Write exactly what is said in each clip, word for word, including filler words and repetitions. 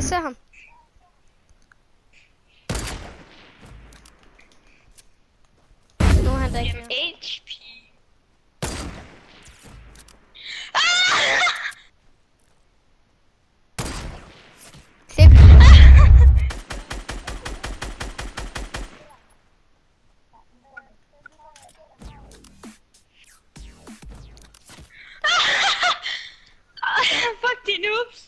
ser ham. Nu er han der ikke. H P. Ah! Klip. Fuck de noobs.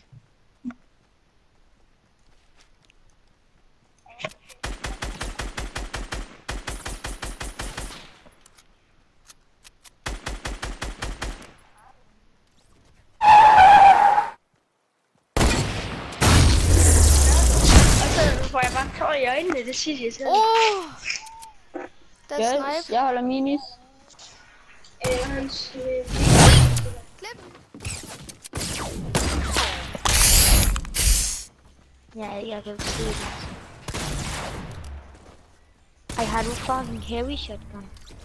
Får jeg bare tår i øjnene, det siger jeg selv. Åh! Oh! Der er Yes, snipe. jeg holder minis. Øh, hans... Øh... Klip. Ja, jeg kan se det. Ej, har du fucking heavy shotgun?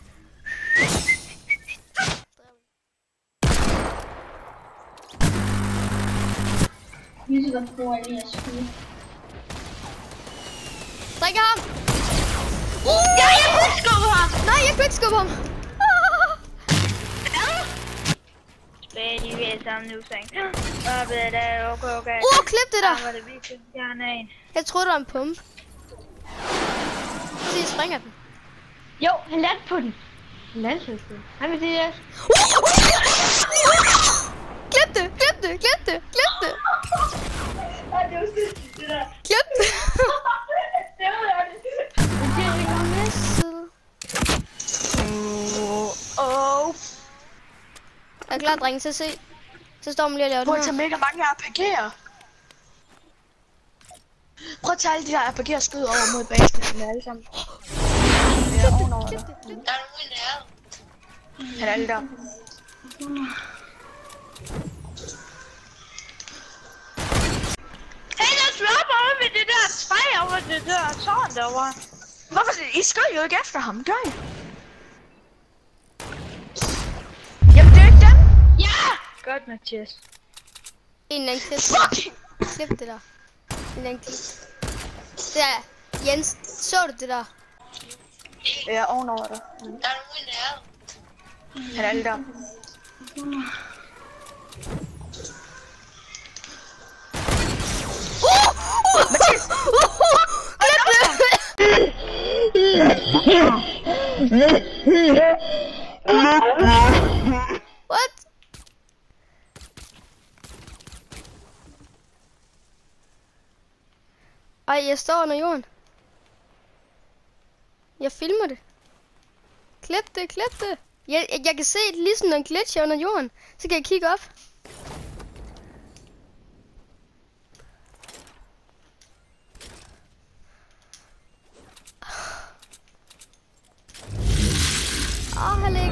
Vi skal prøve lige at skyde. Drikker ham. Uh! Ja, jeg kunne ikke skubbe ham! Nej, jeg kunne ikke skubbe ham. Tilbage, de er sammen nu, sang. Hvad ved det? Okay, okay. Åh, klip det der. Var det virkelig? Jeg har en. Jeg troede, det var en pumpe. Se, jeg springer den. Jo, han landte på den. Han landte på den. Han vil sige, Klip det, klip det, klip det, klip det. Ej, det var sindssygt, det der. Klip det. Det var det. Misset. åh. Jeg er klar, drenge, til at se. Så står man lige og laver Prøv det at tage her. mega mange R P G'er. Prøv at tage alle de der R P G'er skud over mod basen, som er alle sammen. Ja, ovenover Klip der. det, klip det. Der er nogen i nærheden. Han er alle der. Hey, der dropper over ved det der træ over det der tårn derovre. Hvorfor? I skød jo ikke efter ham, gør I? Jamen, det er ikke dem. Ja! Godt, Mathias. En eller anden klip. Fucking! Klip det der. En eller anden klip. Det der. Jens, så du det der? Ja, ovenover der. Der er nogen i nærheden. Han er alle der. Mathias! What? Ej, jeg står under jorden. Jeg filmer det. Klip det, klip det. Jeg, jeg, jeg kan se et ligesom en glitch under jorden. Så kan jeg kigge op. Åh, oh,